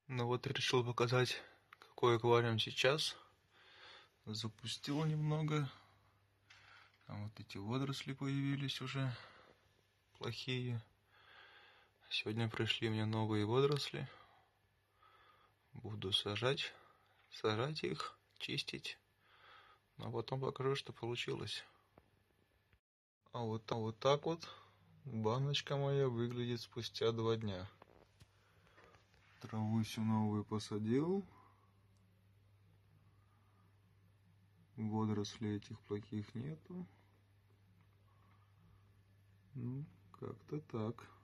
Ну вот решил показать, какой аквариум сейчас. Запустил немного. Там вот эти водоросли появились уже плохие. Сегодня пришли мне новые водоросли. Буду сажать их, чистить. А потом покажу, что получилось. А вот так вот баночка моя выглядит спустя 2 дня. Траву всю новую посадил. Водорослей этих плохих нету. Ну, как-то так.